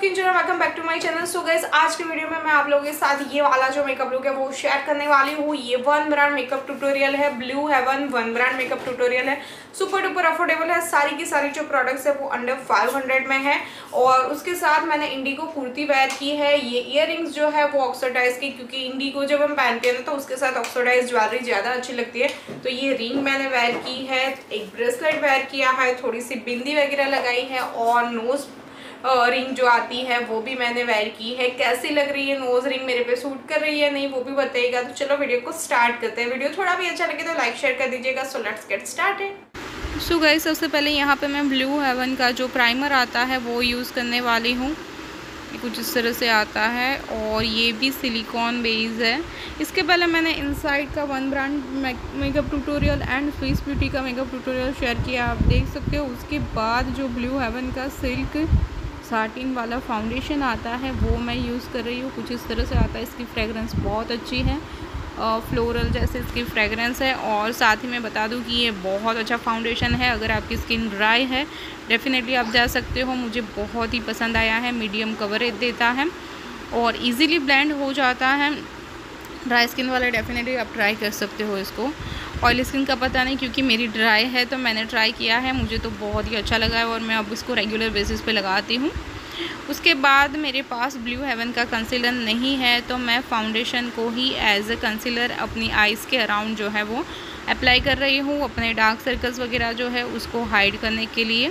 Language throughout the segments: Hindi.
Welcome back to my channel. So guys, आज की वीडियो में मैं आप लोगों के साथ ये वाला जो मेकअप लुक है वो शेयर करने वाली हूँ। ये वन ब्रांड मेकअप ट्यूटोरियल है, Blue Heaven one brand makeup tutorial है। सुपर डुपर अफोर्डेबल है। सारी की सारी जो प्रोडक्ट्स है वो अंडर 500 में है। और उसके साथ मैंने इंडिगो कुर्ती वेयर की है। ये ईयररिंग्स जो है वो ऑक्सीडाइज की, क्योंकि इंडिगो जब हम पहनते हैं तो उसके साथ ऑक्सीडाइज ज्वेलरी ज़्यादा अच्छी लगती है। तो ये रिंग मैंने वेयर की है, एक ब्रेसलेट वेयर किया है, थोड़ी सी बिंदी वगैरह लगाई है और नोज रिंग जो आती है वो भी मैंने वेयर की है। कैसी लग रही है नोज रिंग, मेरे पे सूट कर रही है नहीं वो भी बताइएगा। तो चलो वीडियो को स्टार्ट करते हैं। वीडियो थोड़ा भी अच्छा लगे तो लाइक शेयर कर दीजिएगा। So let's get started. So guys, सबसे पहले यहाँ पे मैं ब्लू हेवन का जो प्राइमर आता है वो यूज़ करने वाली हूँ। ये कुछ इस तरह से आता है और ये भी सिलिकॉन बेस है। इसके पहले मैंने इनसाइड का one brand makeup tutorial and Swiss Beauty का मेकअप ट्यूटोरियल शेयर किया, आप देख सकते हो। उसके बाद जो ब्लू हेवन का सिल्क साटिन वाला फाउंडेशन आता है वो मैं यूज़ कर रही हूँ। कुछ इस तरह से आता है। इसकी फ्रेगरेंस बहुत अच्छी है, फ्लोरल जैसे इसकी फ्रेगरेंस है। और साथ ही मैं बता दूं कि ये बहुत अच्छा फाउंडेशन है। अगर आपकी स्किन ड्राई है डेफिनेटली आप जा सकते हो। मुझे बहुत ही पसंद आया है, मीडियम कवरेज देता है और इजीली ब्लेंड हो जाता है। ड्राई स्किन वाले डेफिनेटली आप ट्राई कर सकते हो इसको। ऑयली स्किन का पता नहीं, क्योंकि मेरी ड्राई है तो मैंने ट्राई किया है, मुझे तो बहुत ही अच्छा लगा है और मैं अब इसको रेगुलर बेसिस पे लगाती हूँ। उसके बाद मेरे पास ब्लू हेवन का कंसीलर नहीं है तो मैं फाउंडेशन को ही एज अ कंसीलर अपनी आइज़ के अराउंड जो है वो अप्लाई कर रही हूँ, अपने डार्क सर्कल्स वगैरह जो है उसको हाइड करने के लिए।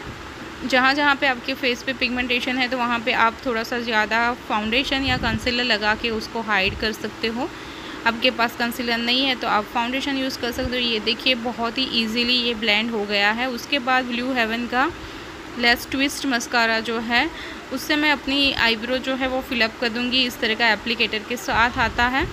जहाँ जहाँ पे आपके फेस पे पिगमेंटेशन है तो वहाँ पे आप थोड़ा सा ज़्यादा फाउंडेशन या कंसीलर लगा के उसको हाइड कर सकते हो। आपके पास कंसीलर नहीं है तो आप फाउंडेशन यूज़ कर सकते हो। ये देखिए बहुत ही इजीली ये ब्लेंड हो गया है। उसके बाद ब्लू हेवन का लेस ट्विस्ट मस्कारा जो है उससे मैं अपनी आईब्रो जो है वो फिलअप कर दूँगी। इस तरह का एप्लीकेटर के साथ आता है।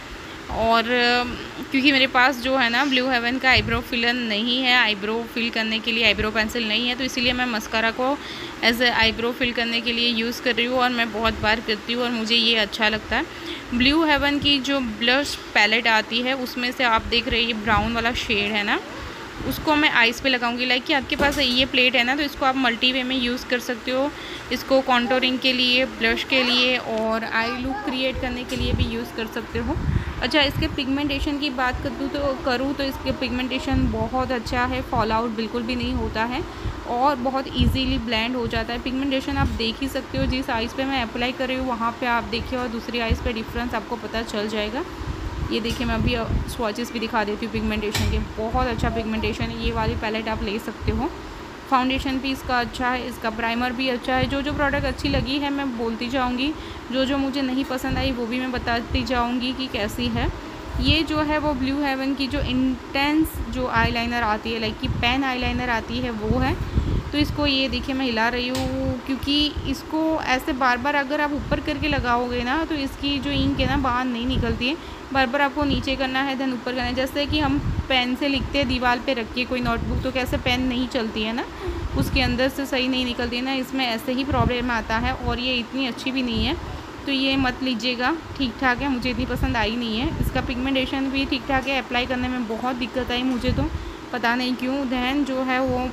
और क्योंकि मेरे पास जो है ना ब्लू हेवन का आईब्रो फिलर नहीं है, आईब्रो फिल करने के लिए आईब्रो पेंसिल नहीं है, तो इसीलिए मैं मस्कारा को एज ए आईब्रो फिल करने के लिए यूज़ कर रही हूँ और मैं बहुत बार करती हूँ और मुझे ये अच्छा लगता है। ब्लू हेवन की जो ब्लश पैलेट आती है उसमें से आप देख रहे हैं ये ब्राउन वाला शेड है ना, उसको मैं आइज़ पे लगाऊंगी। लाइक कि आपके पास ये प्लेट है ना तो इसको आप मल्टी वे में यूज़ कर सकते हो। इसको कॉन्टोरिंग के लिए, ब्लश के लिए और आई लुक क्रिएट करने के लिए भी यूज़ कर सकते हो। अच्छा, इसके पिगमेंटेशन की बात करूँ तो इसके पिगमेंटेशन बहुत अच्छा है, फॉल आउट बिल्कुल भी नहीं होता है और बहुत इजीली ब्लेंड हो जाता है। पिगमेंटेशन आप देख ही सकते हो, जिस आइज़ पे मैं अप्लाई कर रही हूँ वहाँ पे आप देखिए और दूसरी आइज़ पे डिफरेंस आपको पता चल जाएगा। ये देखिए मैं अभी स्वॉचेस भी दिखा देती हूँ पिगमेंटेशन के। बहुत अच्छा पिगमेंटेशन है। ये वाली पैलेट आप ले सकते हो। फाउंडेशन भी इसका अच्छा है, इसका प्राइमर भी अच्छा है। जो जो प्रोडक्ट अच्छी लगी है मैं बोलती जाऊँगी, जो जो मुझे नहीं पसंद आई वो भी मैं बताती जाऊँगी कि कैसी है। ये जो है वो ब्लू हेवन की जो इंटेंस जो आईलाइनर आती है, लाइक कि पेन आईलाइनर आती है वो है। तो इसको ये देखिए मैं हिला रही हूँ, क्योंकि इसको ऐसे बार बार अगर आप ऊपर करके लगाओगे ना तो इसकी जो इंक है ना बाहर नहीं निकलती है। बार बार आपको नीचे करना है देन ऊपर करना है। जैसे कि हम पेन से लिखते हैं, दीवार पे रख के कोई नोटबुक, तो कैसे पेन नहीं चलती है ना, उसके अंदर से सही नहीं निकलती है ना, इसमें ऐसे ही प्रॉब्लम आता है। और ये इतनी अच्छी भी नहीं है तो ये मत लीजिएगा। ठीक ठाक है, मुझे इतनी पसंद आई नहीं है। इसका पिगमेंटेशन भी ठीक ठाक है, अप्लाई करने में बहुत दिक्कत आई मुझे तो, पता नहीं क्यों। दैन जो है वो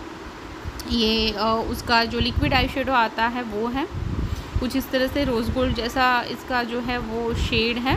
ये उसका जो लिक्विड आई शेडो आता है वो है कुछ इस तरह से रोज़ गोल्ड जैसा, इसका जो है वो शेड है।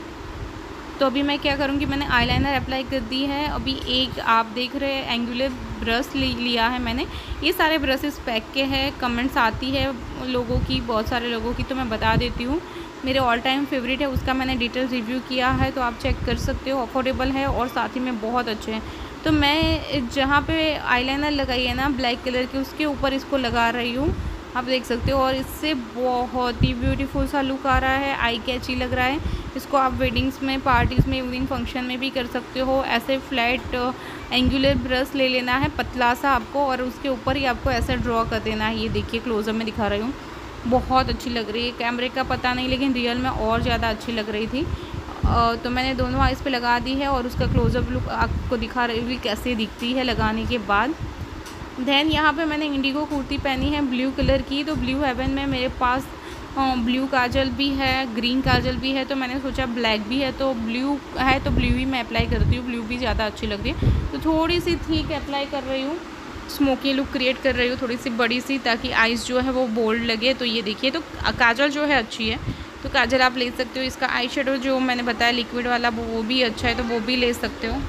तो अभी मैं क्या करूँगी, मैंने आईलाइनर अप्लाई कर दी है। अभी एक आप देख रहे हैं एंगुलर ब्रश लिया है मैंने। ये सारे ब्रशेस पैक के हैं। कमेंट्स आती है लोगों की, बहुत सारे लोगों की, तो मैं बता देती हूँ। मेरे ऑल टाइम फेवरेट है, उसका मैंने डिटेल रिव्यू किया है तो आप चेक कर सकते हो। अफोर्डेबल है और साथ ही में बहुत अच्छे हैं। तो मैं जहाँ पे आईलाइनर लगाई है ना ब्लैक कलर की, उसके ऊपर इसको लगा रही हूँ, आप देख सकते हो। और इससे बहुत ही ब्यूटीफुल सा लुक आ रहा है, आई कैची लग रहा है। इसको आप वेडिंग्स में, पार्टीज़ में, इवनिंग फंक्शन में भी कर सकते हो। ऐसे फ्लैट एंगुलर ब्रश ले लेना है पतला सा आपको और उसके ऊपर ही आपको ऐसे ड्रॉ कर देना है। ये देखिए क्लोजअप में दिखा रही हूँ, बहुत अच्छी लग रही है। कैमरे का पता नहीं लेकिन रियल में और ज़्यादा अच्छी लग रही थी। तो मैंने दोनों आइज़ पे लगा दी है और उसका क्लोजअप लुक आपको दिखा रही हुई कैसे दिखती है लगाने के बाद। दैन यहाँ पे मैंने इंडिगो कुर्ती पहनी है ब्लू कलर की। तो ब्लू हेवन में मेरे पास ब्लू काजल भी है, ग्रीन काजल भी है, तो मैंने सोचा ब्लैक भी है तो ब्लू है तो ब्लू ही मैं अप्लाई करती हूँ। ब्लू भी ज़्यादा अच्छी लग रही है तो थोड़ी सी ठीक अप्लाई कर रही हूँ। स्मोकी लुक क्रिएट कर रही हूँ थोड़ी सी बड़ी सी, ताकि आईज़ जो है वो बोल्ड लगे। तो ये देखिए, तो काजल जो है अच्छी है, तो काजल आप ले सकते हो। इसका आई शेडो जो मैंने बताया लिक्विड वाला वो भी अच्छा है, तो वो भी ले सकते हो।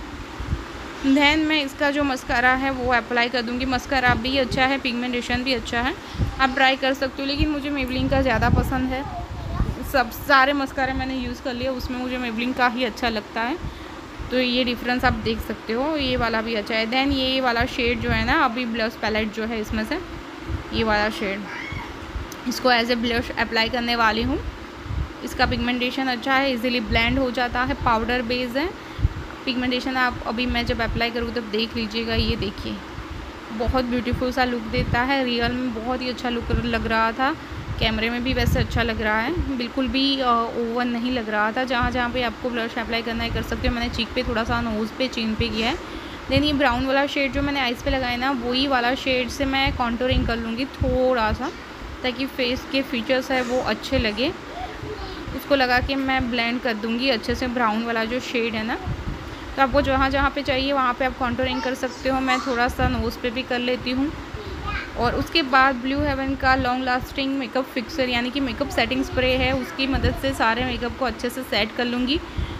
देन मैं इसका जो मस्कारा है वो अप्लाई कर दूँगी। मस्कारा भी अच्छा है, पिगमेंटेशन भी अच्छा है, आप ट्राई कर सकते हो। लेकिन मुझे मेबलिन का ज़्यादा पसंद है। सब सारे मस्कारे मैंने यूज़ कर लिए, उसमें मुझे मेबलिन का ही अच्छा लगता है। तो ये डिफरेंस आप देख सकते हो, ये वाला भी अच्छा है। देन ये वाला शेड जो है ना, अभी ब्लश पैलेट जो है इसमें से ये वाला शेड, इसको एज ए ब्लश अप्लाई करने वाली हूँ। इसका पिगमेंटेशन अच्छा है, इजीली ब्लेंड हो जाता है, पाउडर बेस है। पिगमेंटेशन आप अभी मैं जब अप्लाई करूँ तब देख लीजिएगा। ये देखिए, बहुत ब्यूटीफुल सा लुक देता है। रियल में बहुत ही अच्छा लुक लग रहा था, कैमरे में भी वैसे अच्छा लग रहा है, बिल्कुल भी ओवर नहीं लग रहा था। जहाँ जहाँ पे आपको ब्लश अप्लाई करना है कर सकते हो। मैंने चीक पे थोड़ा सा, नोज़ पे, चिन पे किया है। देन ये ब्राउन वाला शेड जो मैंने आइज़ पे लगाया ना, वही वाला शेड से मैं कॉन्टोरिंग कर लूँगी थोड़ा सा, ताकि फेस के फीचर्स है वो अच्छे लगे। उसको लगा के मैं ब्लेंड कर दूँगी अच्छे से। ब्राउन वाला जो शेड है ना, तो आपको जहाँ जहाँ पे चाहिए वहाँ पे आप कॉन्टोरिंग कर सकते हो। मैं थोड़ा सा नोज़ पे भी कर लेती हूँ। और उसके बाद ब्लू हेवन का लॉन्ग लास्टिंग मेकअप फिक्सर यानी कि मेकअप सेटिंग स्प्रे है, उसकी मदद से सारे मेकअप को अच्छे से सेट कर लूँगी।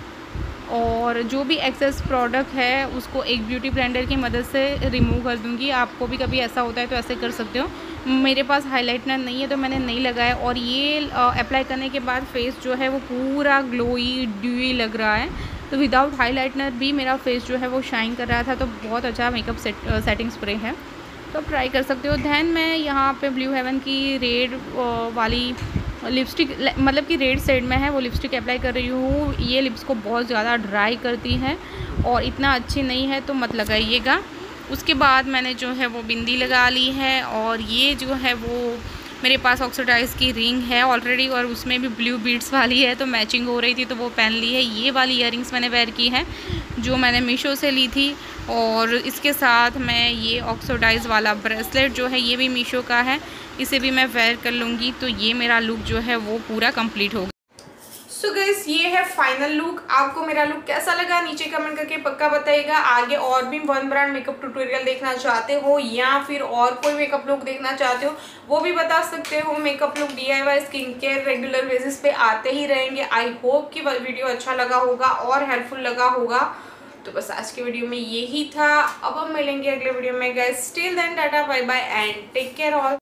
और जो भी एक्सेस प्रोडक्ट है उसको एक ब्यूटी ब्लेंडर की मदद से रिमूव कर दूँगी। आपको भी कभी ऐसा होता है तो ऐसे कर सकते हो। मेरे पास हाइलाइटनर नहीं है तो मैंने नहीं लगाया, और ये अप्लाई करने के बाद फेस जो है वो पूरा ग्लोई ड्यूई लग रहा है। तो विदाउट हाइलाइटनर भी मेरा फेस जो है वो शाइन कर रहा था। तो बहुत अच्छा मेकअप सेटिंग स्प्रे है, तो आप ट्राई कर सकते हो। दैन मैं यहाँ पे ब्लू हेवन की रेड वाली लिपस्टिक, मतलब कि रेड शेड में है वो लिपस्टिक अप्लाई कर रही हूँ। ये लिप्स को बहुत ज़्यादा ड्राई करती है और इतना अच्छी नहीं है, तो मत लगाइएगा। उसके बाद मैंने जो है वो बिंदी लगा ली है, और ये जो है वो मेरे पास ऑक्सीडाइज़ की रिंग है ऑलरेडी, और उसमें भी ब्लू बीड्स वाली है, तो मैचिंग हो रही थी तो वो पहन ली है। ये वाली ईयरिंग्स मैंने वेयर की है जो मैंने मीशो से ली थी, और इसके साथ मैं ये ऑक्सीडाइज़ वाला ब्रेसलेट जो है ये भी मीशो का है, इसे भी मैं वेयर कर लूँगी। तो ये मेरा लुक जो है वो पूरा कंप्लीट होगा। सो गाइस, ये है फाइनल लुक। आपको मेरा लुक कैसा लगा नीचे कमेंट करके पक्का बताइएगा। आगे और भी वन ब्रांड मेकअप ट्यूटोरियल देखना चाहते हो या फिर और कोई मेकअप लुक देखना चाहते हो वो भी बता सकते हो। Makeup look DIY skin care regular basis पे आते ही रहेंगे। आई होप कि वीडियो अच्छा लगा होगा और हेल्पफुल लगा होगा। तो बस आज के वीडियो में यही था। अब हम मिलेंगे अगले वीडियो में guys. Till then tata bye bye and take care all.